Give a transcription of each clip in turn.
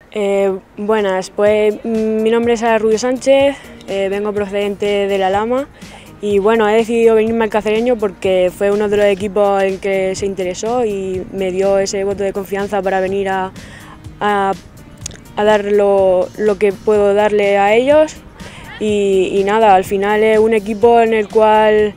Buenas, pues mi nombre es Sara Rubio Sánchez, vengo procedente de La Lama y bueno, he decidido venirme al Cacereño porque fue uno de los equipos en que se interesó y me dio ese voto de confianza para venir a dar lo que puedo darle a ellos y nada, al final es un equipo en el cual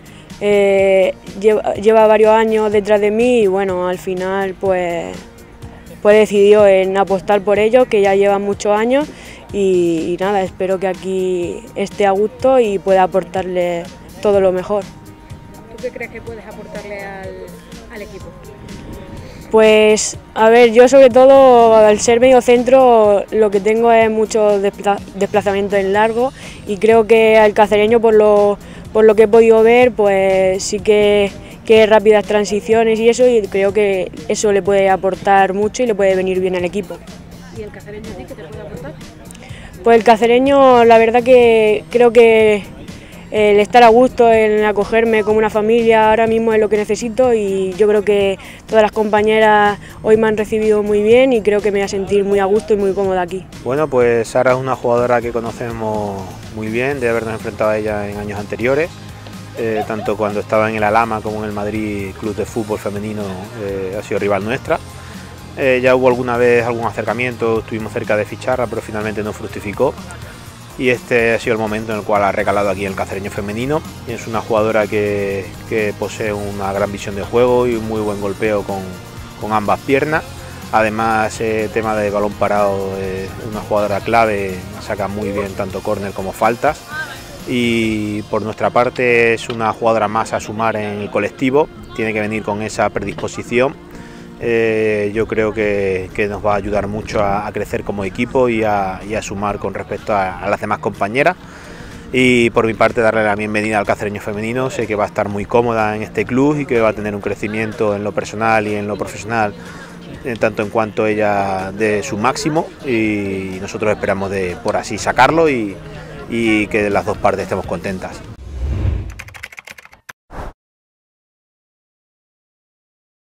lleva varios años detrás de mí y bueno, al final pues decidió en apostar por ellos, que ya llevan muchos años y nada, espero que aquí esté a gusto y pueda aportarle todo lo mejor. ¿Tú qué crees que puedes aportarle al equipo? Pues a ver, yo sobre todo al ser medio centro lo que tengo es mucho desplazamiento en largo y creo que al Cacereño por lo que he podido ver pues sí que rápidas transiciones y eso, y creo que eso le puede aportar mucho y le puede venir bien al equipo. ¿Y el Cacereño a ti qué te puede aportar? Pues el Cacereño la verdad que creo que el estar a gusto, el acogerme como una familia ahora mismo es lo que necesito y yo creo que todas las compañeras hoy me han recibido muy bien y creo que me voy a sentir muy a gusto y muy cómoda aquí. Bueno, pues Sara es una jugadora que conocemos muy bien, de habernos enfrentado a ella en años anteriores. Tanto cuando estaba en el Alhama como en el Madrid Club de Fútbol Femenino ha sido rival nuestra. Ya hubo alguna vez algún acercamiento, estuvimos cerca de ficharla, pero finalmente no fructificó. Y este ha sido el momento en el cual ha recalado aquí en el Cacereño femenino. Y es una jugadora que posee una gran visión de juego y un muy buen golpeo con ambas piernas. Además, tema de balón parado, una jugadora clave, saca muy bien tanto córner como faltas. Y por nuestra parte es una jugadora más a sumar en el colectivo, tiene que venir con esa predisposición. Yo creo que nos va a ayudar mucho a crecer como equipo y a sumar con respecto a las demás compañeras. Y por mi parte darle la bienvenida al Cacereño femenino, sé que va a estar muy cómoda en este club y que va a tener un crecimiento en lo personal y en lo profesional, tanto en cuanto ella dé su máximo, y nosotros esperamos por así sacarlo y que las dos partes estemos contentas.